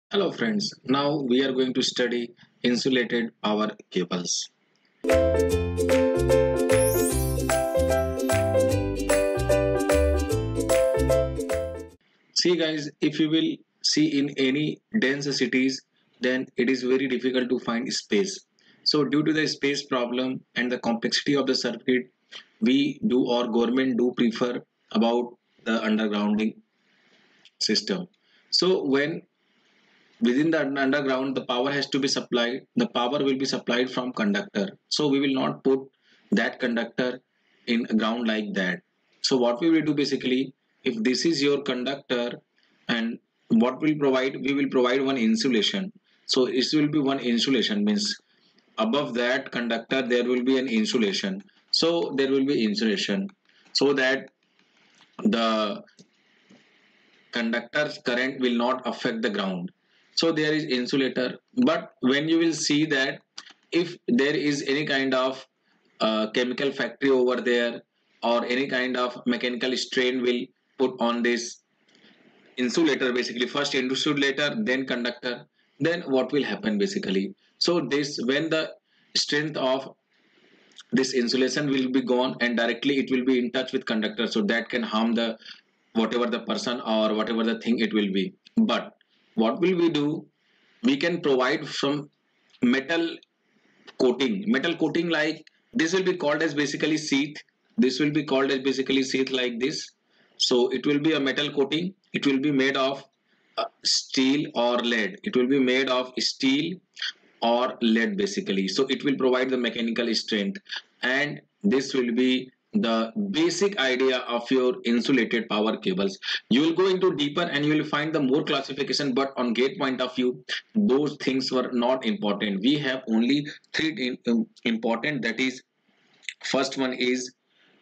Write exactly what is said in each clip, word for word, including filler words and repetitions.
Hello friends, now we are going to study insulated power cables. See guys, if you will see in any dense cities, then it is very difficult to find space. So due to the space problem and the complexity of the circuit, we do or government do prefer about the undergrounding system. So when within the underground the power has to be supplied, the power will be supplied from conductor, so we will not put that conductor in ground like that. So what we will do basically, if this is your conductor, and what will provide, we will provide one insulation. So it will be one insulation means above that conductor there will be an insulation, so there will be insulation so that the conductor's current will not affect the ground. So there is insulator. But when you will see that if there is any kind of uh, chemical factory over there, or any kind of mechanical strain will put on this insulator, basically first insulator then conductor, then what will happen basically? So this, when the strength of this insulation will be gone and directly it will be in touch with conductor, so that can harm the whatever the person or whatever the thing it will be. But what will we do, we can provide some metal coating. Metal coating like this will be called as basically sheath. This will be called as basically sheath like this. So it will be a metal coating. It will be made of uh, steel or lead. It will be made of steel or lead basically. So it will provide the mechanical strength, and this will be the basic idea of your insulated power cables. You will go into deeper and you will find the more classification, but on gate point of view those things were not important. We have only three in, um, important, that is, first one is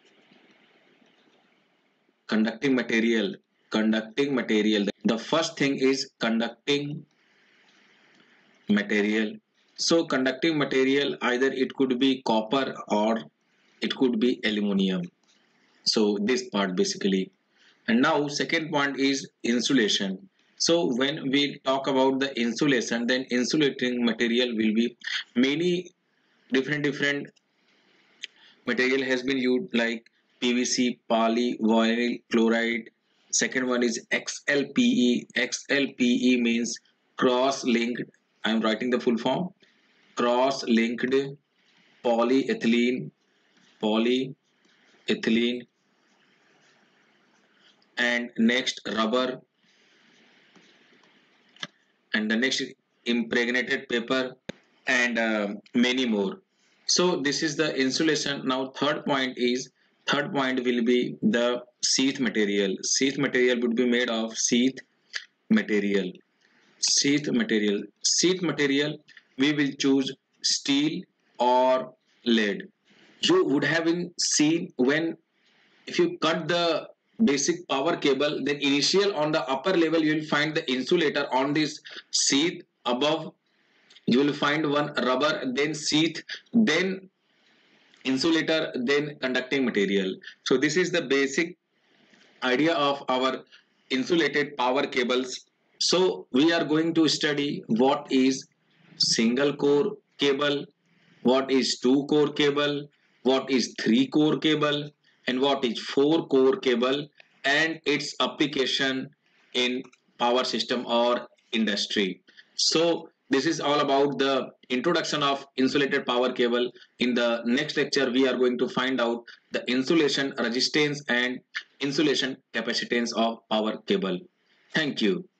conducting material. Conducting material, the first thing is conducting material. So conducting material, either it could be copper or it could be aluminum. So this part basically. And now second point is insulation. So when we talk about the insulation, then insulating material will be many different different material has been used, like P V C, poly vinyl chloride. Second one is X L P E. X L P E means cross linked. I am writing the full form. Cross linked polyethylene, polyethylene, and next rubber, and the next impregnated paper, and uh, many more. So this is the insulation. Now third point is, third point will be the sheath material. Sheath material would be made of sheath material. Sheath material. Sheath material, we will choose steel or lead. You would have been seen when, if you cut the basic power cable, then initial on the upper level you will find the insulator on this sheath. Above you will find one rubber, then sheath, then insulator, then conducting material. So this is the basic idea of our insulated power cables. So we are going to study what is single core cable, what is two core cable, what is three core cable, and what is four core cable, and its application in power system or industry. So this is all about the introduction of insulated power cable. In the next lecture we are going to find out the insulation resistance and insulation capacitance of power cable. Thank you.